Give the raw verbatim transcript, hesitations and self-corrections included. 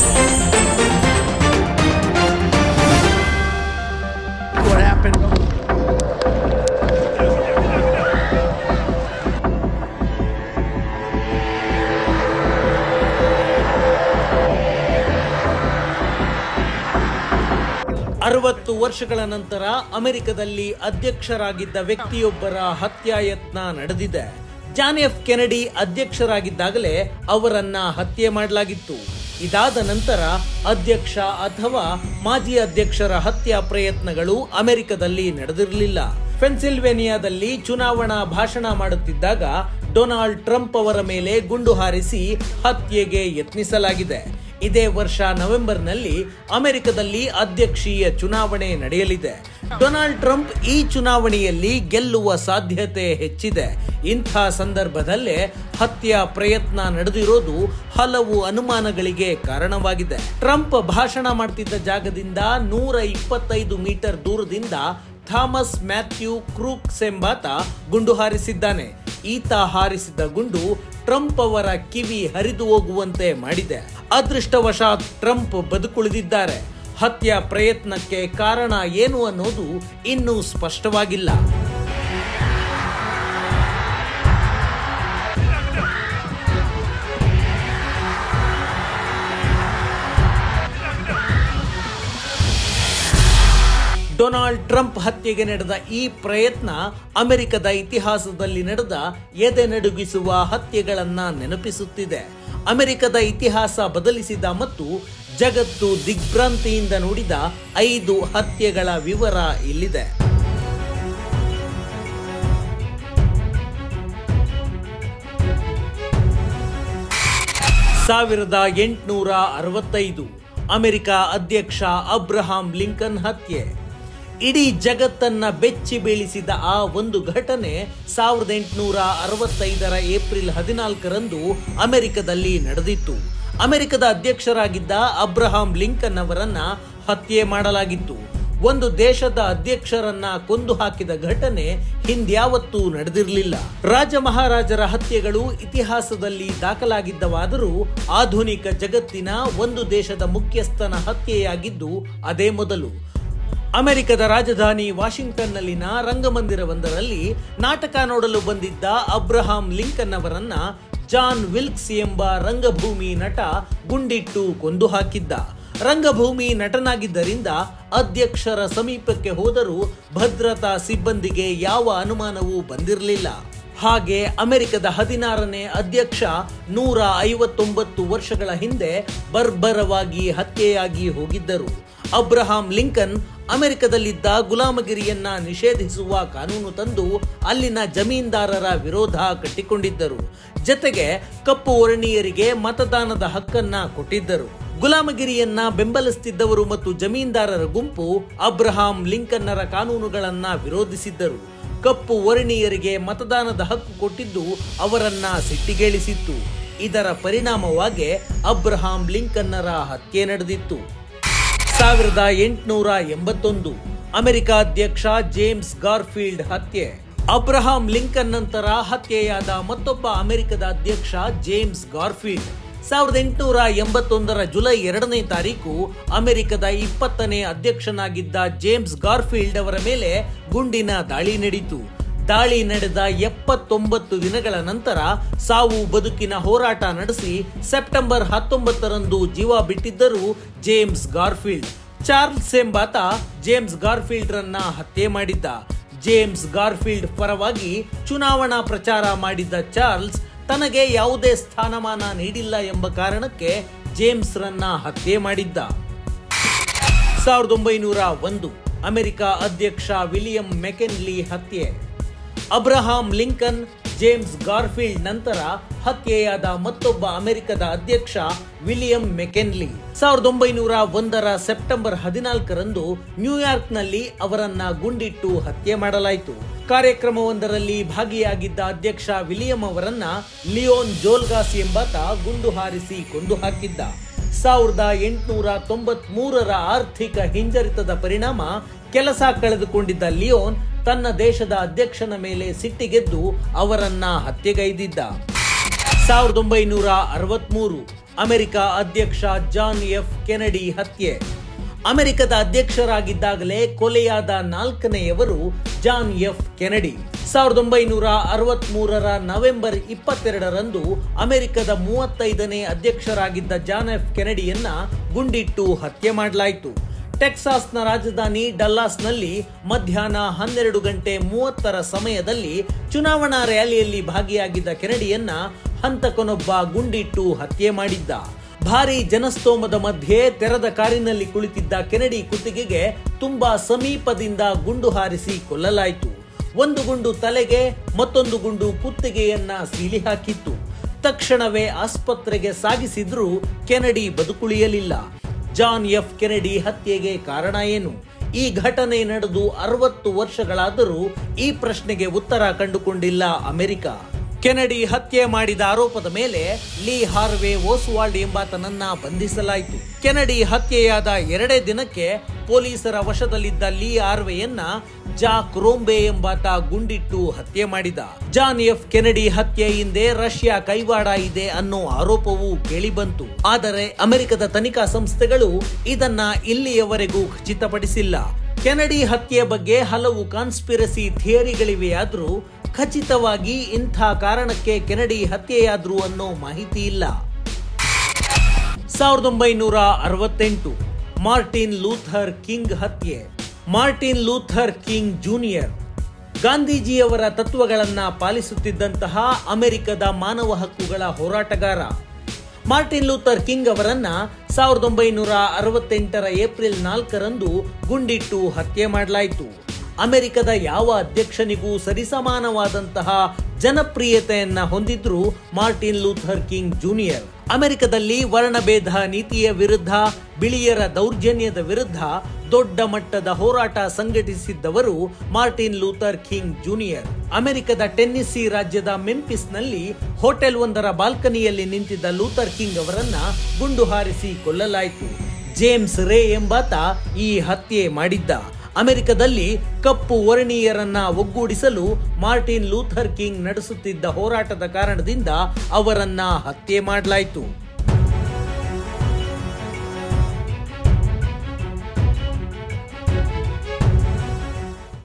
What happened? ಅರವತ್ತು ವರ್ಷಗಳ ನಂತರ ಅಮೆರಿಕದಲ್ಲಿ ಅಧ್ಯಕ್ಷರಾಗಿದ್ದ ವ್ಯಕ್ತಿಯೊಬ್ಬರ ಹತ್ಯಾಯತ್ನ ನಡೆದಿದೆ. ಜಾನ್ ಎಫ್ ಕೆನಡಿ ಅಧ್ಯಕ್ಷರಾಗಿದ್ದಾಗಲೇ ಅವರನ್ನ ಹತ್ಯೆ ಮಾಡಲಾಗಿತ್ತು. ಇದಾದ ನಂತರ ಅಧ್ಯಕ್ಷ ಅಥವಾ ಮಾಜಿ ಅಧ್ಯಕ್ಷರ ಹತ್ಯಾ ಪ್ರಯತ್ನಗಳು ಅಮೆರಿಕದಲ್ಲಿ ನಡೆದಿರಲಿಲ್ಲ. ಪೆನ್ಸಿಲ್ವೇನಿಯಾದಲ್ಲಿ ಚುನಾವಣಾ ಭಾಷಣ ಮಾಡುತ್ತಿದ್ದಾಗ ಡೊನಾಲ್ಡ್ ಟ್ರಂಪ್ ಅವರ ಮೇಲೆ ಗುಂಡು ಹಾರಿಸಿ ಹತ್ಯೆಗೆ ಯತ್ನಿಸಲಾಗಿದೆ. ಇದೇ ವರ್ಷ ನವೆಂಬರ್ನಲ್ಲಿ ಅಮೆರಿಕದಲ್ಲಿ ಅಧ್ಯಕ್ಷೀಯ ಚುನಾವಣೆ ನಡೆಯಲಿದೆ. ಡೊನಾಲ್ಡ್ ಟ್ರಂಪ್ ಈ ಚುನಾವಣೆಯಲ್ಲಿ ಗೆಲ್ಲುವ ಸಾಧ್ಯತೆ ಹೆಚ್ಚಿದೆ. ಇಂಥ ಸಂದರ್ಭದಲ್ಲೇ ಹತ್ಯಾ ಪ್ರಯತ್ನ ನಡೆದಿರೋದು ಹಲವು ಅನುಮಾನಗಳಿಗೆ ಕಾರಣವಾಗಿದೆ. ಟ್ರಂಪ್ ಭಾಷಣ ಮಾಡ್ತಿದ್ದ ಜಾಗದಿಂದ ನೂರ ಇಪ್ಪತ್ತೈದು ಮೀಟರ್ ದೂರದಿಂದ ಥಾಮಸ್ ಮ್ಯಾಥ್ಯೂ ಕ್ರೂಕ್ಸ್ ಎಂಬಾತ ಗುಂಡು ಹಾರಿಸಿದ್ದಾನೆ. ಈತ ಹಾರಿಸಿದ ಗುಂಡು ಟ್ರಂಪ್ ಅವರ ಕಿವಿ ಹರಿದು ಹೋಗುವಂತೆ ಮಾಡಿದೆ. ಅದೃಷ್ಟವಶಾತ್ ಟ್ರಂಪ್ ಬದುಕುಳಿದಿದ್ದಾರೆ. ಹತ್ಯಾ ಪ್ರಯತ್ನಕ್ಕೆ ಕಾರಣ ಏನು ಅನ್ನೋದು ಇನ್ನೂ ಸ್ಪಷ್ಟವಾಗಿಲ್ಲ. ಡೊನಾಲ್ಡ್ ಟ್ರಂಪ್ ಹತ್ಯೆಗೆ ನಡೆದ ಈ ಪ್ರಯತ್ನ ಅಮೆರಿಕದ ಇತಿಹಾಸದಲ್ಲಿ ನಡೆದ ಎದೆ ನಡುಗಿಸುವ ಹತ್ಯೆಗಳನ್ನ ನೆನಪಿಸುತ್ತಿದೆ. ಅಮೆರಿಕದ ಇತಿಹಾಸ ಬದಲಿಸಿದ ಮತ್ತು ಜಗತ್ತು ದಿಗ್ಭ್ರಾಂತಿಯಿಂದ ನೋಡಿದ ಐದು ಹತ್ಯೆಗಳ ವಿವರ ಇಲ್ಲಿದೆ. ಸಾವಿರದ ಎಂಟುನೂರ ಅರವತ್ತೈದು ಅಮೆರಿಕ ಅಧ್ಯಕ್ಷ ಅಬ್ರಹಾಂ ಲಿಂಕನ್ ಹತ್ಯೆ. ಇಡೀ ಜಗತ್ತನ್ನ ಬೆಚ್ಚಿ ಬೀಳಿಸಿದ ಆ ಒಂದು ಘಟನೆ ಸಾವಿರದ ಎಂಟುನೂರ ಅರವತ್ತೈದರ ಏಪ್ರಿಲ್ ಹದಿನಾಲ್ಕರಂದು ಅಮೆರಿಕದಲ್ಲಿ ನಡೆದಿತ್ತು. ಅಮೆರಿಕದ ಅಧ್ಯಕ್ಷರಾಗಿದ್ದ ಅಬ್ರಹಾಂ ಲಿಂಕನ್ ಅವರನ್ನ ಹತ್ಯೆ ಮಾಡಲಾಗಿತ್ತು. ಒಂದು ದೇಶದ ಅಧ್ಯಕ್ಷರನ್ನ ಕೊಂದು ಹಾಕಿದ ಘಟನೆ ಹಿಂದ್ಯಾವತ್ತೂ ನಡೆದಿರಲಿಲ್ಲ. ರಾಜ ಮಹಾರಾಜರ ಹತ್ಯೆಗಳು ಇತಿಹಾಸದಲ್ಲಿ ದಾಖಲಾಗಿದ್ದವಾದರೂ ಆಧುನಿಕ ಜಗತ್ತಿನ ಒಂದು ದೇಶದ ಮುಖ್ಯಸ್ಥನ ಹತ್ಯೆಯಾಗಿದ್ದು ಅದೇ ಮೊದಲು. ಅಮೆರಿಕದ ರಾಜಧಾನಿ ವಾಷಿಂಗ್ಟನ್ನಲ್ಲಿನ ರಂಗಮಂದಿರವೊಂದರಲ್ಲಿ ನಾಟಕ ನೋಡಲು ಬಂದಿದ್ದ ಅಬ್ರಹಾಂ ಲಿಂಕನ್ ಅವರನ್ನ ಜಾನ್ ವಿಲ್ಕ್ಸ್ ಎಂಬ ರಂಗಭೂಮಿ ನಟ ಗುಂಡಿಟ್ಟು ಕೊಂದು ಹಾಕಿದ್ದ. ರಂಗಭೂಮಿ ನಟನಾಗಿದ್ದರಿಂದ ಅಧ್ಯಕ್ಷರ ಸಮೀಪಕ್ಕೆ ಹೋದರೂ ಭದ್ರತಾ ಸಿಬ್ಬಂದಿಗೆ ಯಾವ ಅನುಮಾನವೂ ಬಂದಿರಲಿಲ್ಲ. ಹಾಗೆ ಅಮೆರಿಕದ ಹದಿನಾರನೇ ಅಧ್ಯಕ್ಷ ನೂರ ಐವತ್ತೊಂಬತ್ತು ವರ್ಷಗಳ ಹಿಂದೆ ಬರ್ಬರವಾಗಿ ಹತ್ಯೆಯಾಗಿ ಹೋಗಿದ್ದರು. ಅಬ್ರಹಾಂ ಲಿಂಕನ್ ಅಮೆರಿಕದಲ್ಲಿದ್ದ ಗುಲಾಮಗಿರಿಯನ್ನ ನಿಷೇಧಿಸುವ ಕಾನೂನು ತಂದು ಅಲ್ಲಿನ ಜಮೀನ್ದಾರರ ವಿರೋಧ ಕಟ್ಟಿಕೊಂಡಿದ್ದರು. ಜತೆಗೆ ಕಪ್ಪು ವರ್ಣೀಯರಿಗೆ ಮತದಾನದ ಹಕ್ಕನ್ನ ಕೊಟ್ಟಿದ್ದರು. ಗುಲಾಮಗಿರಿಯನ್ನ ಬೆಂಬಲಿಸುತ್ತಿದ್ದವರು ಮತ್ತು ಜಮೀನ್ದಾರರ ಗುಂಪು ಅಬ್ರಹಾಂ ಲಿಂಕನ್ನರ ಕಾನೂನುಗಳನ್ನ ವಿರೋಧಿಸಿದ್ದರು. ಕಪ್ಪು ವರ್ಣೀಯರಿಗೆ ಮತದಾನದ ಹಕ್ಕು ಕೊಟ್ಟಿದ್ದು ಅವರನ್ನ ಸಿಟ್ಟಿಗೇಳಿಸಿತ್ತು. ಇದರ ಪರಿಣಾಮವಾಗಿ ಅಬ್ರಹಾಂ ಲಿಂಕನ್ನರ ಹತ್ಯೆ ನಡೆದಿತ್ತು. ಸಾವಿರದ ಎಂಟುನೂರ ಎಂಬತ್ತೊಂದು ಅಮೆರಿಕ ಅಧ್ಯಕ್ಷ ಜೇಮ್ಸ್ ಗಾರ್ಫೀಲ್ಡ್ ಹತ್ಯೆ. ಅಬ್ರಹಾಂ ಲಿಂಕನ್ ನಂತರ ಹತ್ಯೆಯಾದ ಮತ್ತೊಬ್ಬ ಅಮೆರಿಕದ ಅಧ್ಯಕ್ಷ ಜೇಮ್ಸ್ ಗಾರ್ಫೀಲ್ಡ್. ಸಾವಿರದ ಎಂಟುನೂರ ಎಂಬತ್ತೊಂದರ ಜುಲೈ ಎರಡನೇ ತಾರೀಕು ಅಮೆರಿಕದ ಇಪ್ಪತ್ತನೇ ಅಧ್ಯಕ್ಷನಾಗಿದ್ದ ಜೇಮ್ಸ್ ಗಾರ್ಫೀಲ್ಡ್ ಅವರ ಮೇಲೆ ಗುಂಡಿನ ದಾಳಿ ನಡೆಯಿತು. ದಾಳಿ ನಡೆದ ಎಪ್ಪತ್ತೊಂಬತ್ತು ದಿನಗಳ ನಂತರ ಸಾವು ಬದುಕಿನ ಹೋರಾಟ ನಡೆಸಿ ಸೆಪ್ಟೆಂಬರ್ ಹತ್ತೊಂಬತ್ತರಂದು ಜೀವ ಬಿಟ್ಟಿದ್ದರು ಜೇಮ್ಸ್ ಗಾರ್ಫೀಲ್ಡ್. ಚಾರ್ಲ್ಸ್ ಎಂಬಾತ ಜೇಮ್ಸ್ ಗಾರ್ಫೀಲ್ಡ್ ರನ್ನ ಹತ್ಯೆ ಮಾಡಿದ್ದ. ಜೇಮ್ಸ್ ಗಾರ್ಫೀಲ್ಡ್ ಪರವಾಗಿ ಚುನಾವಣಾ ಪ್ರಚಾರ ಮಾಡಿದ್ದ ಚಾರ್ಲ್ಸ್ ತನಗೆ ಯಾವುದೇ ಸ್ಥಾನಮಾನ ನೀಡಿಲ್ಲ ಎಂಬ ಕಾರಣಕ್ಕೆ ಜೇಮ್ಸ್ ರನ್ನ ಹತ್ಯೆ ಮಾಡಿದ್ದ. ಸಾವಿರದ ಒಂಬೈನೂರ ಒಂದು ಅಮೆರಿಕ ಅಧ್ಯಕ್ಷ ವಿಲಿಯಂ ಮೆಕೆನ್ಲಿ ಹತ್ಯೆ. ಅಬ್ರಹಾಂ ಲಿಂಕನ್, ಜೇಮ್ಸ್ ಗಾರ್ಫೀಲ್ಡ್ ನಂತರ ಹತ್ಯೆಯಾದ ಮತ್ತೊಬ್ಬ ಅಮೆರಿಕದ ಅಧ್ಯಕ್ಷ ವಿಲಿಯಂ ಮೆಕೆನ್ಲಿ. ಸಾವಿರದ ಒಂಬೈನೂರ ಒಂದರ ಸೆಪ್ಟೆಂಬರ್ ಹದಿನಾಲ್ಕರಂದು ನ್ಯೂಯಾರ್ಕ್ನಲ್ಲಿ ಅವರನ್ನ ಗುಂಡಿಟ್ಟು ಹತ್ಯೆ ಮಾಡಲಾಯಿತು. ಕಾರ್ಯಕ್ರಮವೊಂದರಲ್ಲಿ ಭಾಗಿಯಾಗಿದ್ದ ಅಧ್ಯಕ್ಷ ವಿಲಿಯಂ ಅವರನ್ನ ಲಿಯೋನ್ ಜೋಲ್ಗಾಸ್ ಎಂಬಾತ ಗುಂಡು ಹಾರಿಸಿ ಕೊಂದು ಹಾಕಿದ್ದ. ಸಾವಿರದ ಎಂಟುನೂರ ತೊಂಬತ್ ಮೂರರ ಆರ್ಥಿಕ ಹಿಂಜರಿತದ ಪರಿಣಾಮ ಕೆಲಸ ಕಳೆದುಕೊಂಡಿದ್ದ ಲಿಯೋನ್ ತನ್ನ ದೇಶದ ಅಧ್ಯಕ್ಷನ ಮೇಲೆ ಸಿಟ್ಟಿಗೆದ್ದು ಅವರನ್ನ ಹತ್ಯೆಗೈದಿದ್ದ. ಸಾವಿರದ ಒಂಬೈನೂರ ಅರವತ್ಮೂರು ಅಮೆರಿಕ ಅಧ್ಯಕ್ಷ ಜಾನ್ ಎಫ್ ಕೆನೆಡಿ ಹತ್ಯೆ. ಅಮೆರಿಕದ ಅಧ್ಯಕ್ಷರಾಗಿದ್ದಾಗಲೇ ಕೊಲೆಯಾದ ನಾಲ್ಕನೆಯವರು ಜಾನ್ ಎಫ್ ಕೆನೆಡಿ. ಸಾವಿರದ ಒಂಬೈನೂರ ಅರವತ್ತ್ ಮೂರರ ನವೆಂಬರ್ ಇಪ್ಪತ್ತೆರಡರಂದು ಅಮೆರಿಕದ ಮೂವತ್ತೈದನೇ ಅಧ್ಯಕ್ಷರಾಗಿದ್ದ ಜಾನ್ ಎಫ್ ಕೆನೆಡಿಯನ್ನ ಗುಂಡಿಟ್ಟು ಹತ್ಯೆ ಮಾಡಲಾಯಿತು. ಟೆಕ್ಸಾಸ್ನ ರಾಜಧಾನಿ ಡಲ್ಲಾಸ್ನಲ್ಲಿ ಮಧ್ಯಾಹ್ನ ಹನ್ನೆರಡು ಗಂಟೆ ಮೂವತ್ತರ ಸಮಯದಲ್ಲಿ ಚುನಾವಣಾ ರ್ಯಾಲಿಯಲ್ಲಿ ಭಾಗಿಯಾಗಿದ್ದ ಕೆನೆಡಿಯನ್ನ ಹಂತಕನೊಬ್ಬ ಗುಂಡಿಟ್ಟು ಹತ್ಯೆ ಮಾಡಿದ್ದ. ಭಾರೀ ಜನಸ್ತೋಮದ ಮಧ್ಯೆ ತೆರೆದ ಕಾರಿನಲ್ಲಿ ಕುಳಿತಿದ್ದ ಕೆನೆಡಿ ಕುತ್ತಿಗೆಗೆ ತುಂಬಾ ಸಮೀಪದಿಂದ ಗುಂಡು ಹಾರಿಸಿ ಕೊಲ್ಲಲಾಯಿತು. ಒಂದು ಗುಂಡು ತಲೆಗೆ, ಮತ್ತೊಂದು ಗುಂಡು ಕುತ್ತಿಗೆಯನ್ನ ಸೀಳಿ ಹಾಕಿತ್ತು. ತಕ್ಷಣವೇ ಆಸ್ಪತ್ರೆಗೆ ಸಾಗಿಸಿದ್ರೂ ಕೆನೆಡಿ ಬದುಕುಳಿಯಲಿಲ್ಲ. ಜಾನ್ ಎಫ್ ಕೆನೆಡಿ ಹತ್ಯೆಗೆ ಕಾರಣ ಏನು? ಈ ಘಟನೆ ನಡೆದು ಅರವತ್ತು ವರ್ಷಗಳಾದರೂ ಈ ಪ್ರಶ್ನೆಗೆ ಉತ್ತರ ಕಂಡುಕೊಂಡಿಲ್ಲ ಅಮೆರಿಕ. ಕೆನೆಡಿ ಹತ್ಯೆ ಮಾಡಿದ ಆರೋಪದ ಮೇಲೆ ಲೀ ಹಾರ್ವೆ ಓಸ್ವಾಲ್ಡ್ ಎಂಬಾತನನ್ನ ಬಂಧಿಸಲಾಯಿತು. ಕೆನೆಡಿ ಹತ್ಯೆಯಾದ ಎರಡೇ ದಿನಕ್ಕೆ ಪೊಲೀಸರ ವಶದಲ್ಲಿದ್ದ ಲೀ ಹಾರ್ವೆಯನ್ನ ಜಾಕ್ ರೋಂಬೆ ಎಂಬಾತ ಗುಂಡಿಟ್ಟು ಹತ್ಯೆ ಮಾಡಿದ. ಜಾನ್ ಎಫ್ ಕೆನೆಡಿ ಹತ್ಯೆ ಹಿಂದೆ ರಷ್ಯಾ ಕೈವಾಡ ಇದೆ ಅನ್ನೋ ಆರೋಪವೂ ಕೇಳಿಬಂತು. ಆದರೆ ಅಮೆರಿಕದ ತನಿಖಾ ಸಂಸ್ಥೆಗಳು ಇದನ್ನ ಇಲ್ಲಿಯವರೆಗೂ ಖಚಿತಪಡಿಸಿಲ್ಲ. ಕೆನೆಡಿ ಹತ್ಯೆ ಬಗ್ಗೆ ಹಲವು ಕಾನ್ಸ್ಪಿರಸಿ ಥಿಯರಿಗಳಿವೆಯಾದ್ರೂ ಖಚಿತವಾಗಿ ಇಂಥ ಕಾರಣಕ್ಕೆ ಕೆನೆಡಿ ಹತ್ಯೆಯಾದ್ರು ಅನ್ನೋ ಮಾಹಿತಿ ಇಲ್ಲ. ಸಾವಿರದ ಒಂಬೈನೂರ ಅರವತ್ತೆಂಟು ಮಾರ್ಟಿನ್ ಲೂಥರ್ ಕಿಂಗ್ ಹತ್ಯೆ. ಮಾರ್ಟಿನ್ ಲೂಥರ್ ಕಿಂಗ್ ಜೂನಿಯರ್ ಗಾಂಧೀಜಿಯವರ ತತ್ವಗಳನ್ನ ಪಾಲಿಸುತ್ತಿದ್ದಂತಹ ಅಮೆರಿಕದ ಮಾನವ ಹಕ್ಕುಗಳ ಹೋರಾಟಗಾರ. ಮಾರ್ಟಿನ್ ಲೂಥರ್ ಕಿಂಗ್ ಅವರನ್ನ ಸಾವಿರದ ಒಂಬೈನೂರ ಅರವತ್ತೆಂಟರ ಏಪ್ರಿಲ್ ನಾಲ್ಕರಂದು ಗುಂಡಿಟ್ಟು ಹತ್ಯೆ ಮಾಡಲಾಯಿತು. ಅಮೆರಿಕದ ಯಾವ ಅಧ್ಯಕ್ಷನಿಗೂ ಸರಿಸಮಾನವಾದಂತಹ ಜನಪ್ರಿಯತೆಯನ್ನ ಹೊಂದಿದ್ರು ಮಾರ್ಟಿನ್ ಲೂಥರ್ ಕಿಂಗ್ ಜೂನಿಯರ್. ಅಮೆರಿಕದಲ್ಲಿ ವರ್ಣಭೇದ ನೀತಿಯ ವಿರುದ್ಧ, ಬಿಳಿಯರ ದೌರ್ಜನ್ಯದ ವಿರುದ್ಧ ದೊಡ್ಡ ಮಟ್ಟದ ಹೋರಾಟ ಸಂಘಟಿಸಿದ್ದವರು ಮಾರ್ಟಿನ್ ಲೂಥರ್ ಕಿಂಗ್ ಜೂನಿಯರ್. ಅಮೆರಿಕದ ಟೆನ್ನಿಸಿ ರಾಜ್ಯದ ಮೆಂಫಿಸ್ನಲ್ಲಿ ಹೋಟೆಲ್ ಒಂದರ ಬಾಲ್ಕನಿಯಲ್ಲಿ ನಿಂತಿದ್ದ ಲೂಥರ್ ಕಿಂಗ್ ಅವರನ್ನ ಗುಂಡು ಹಾರಿಸಿ ಕೊಲ್ಲಲಾಯಿತು. ಜೇಮ್ಸ್ ರೇ ಎಂಬಾತ ಈ ಹತ್ಯೆ ಮಾಡಿದ್ದ. ಅಮೆರಿಕದಲ್ಲಿ ಕಪ್ಪು ವರ್ಣೀಯರನ್ನ ಒಗ್ಗೂಡಿಸಲು ಮಾರ್ಟಿನ್ ಲೂಥರ್ ಕಿಂಗ್ ನಡೆಸುತ್ತಿದ್ದ ಹೋರಾಟದ ಕಾರಣದಿಂದ ಅವರನ್ನ ಹತ್ಯೆ ಮಾಡಲಾಯಿತು.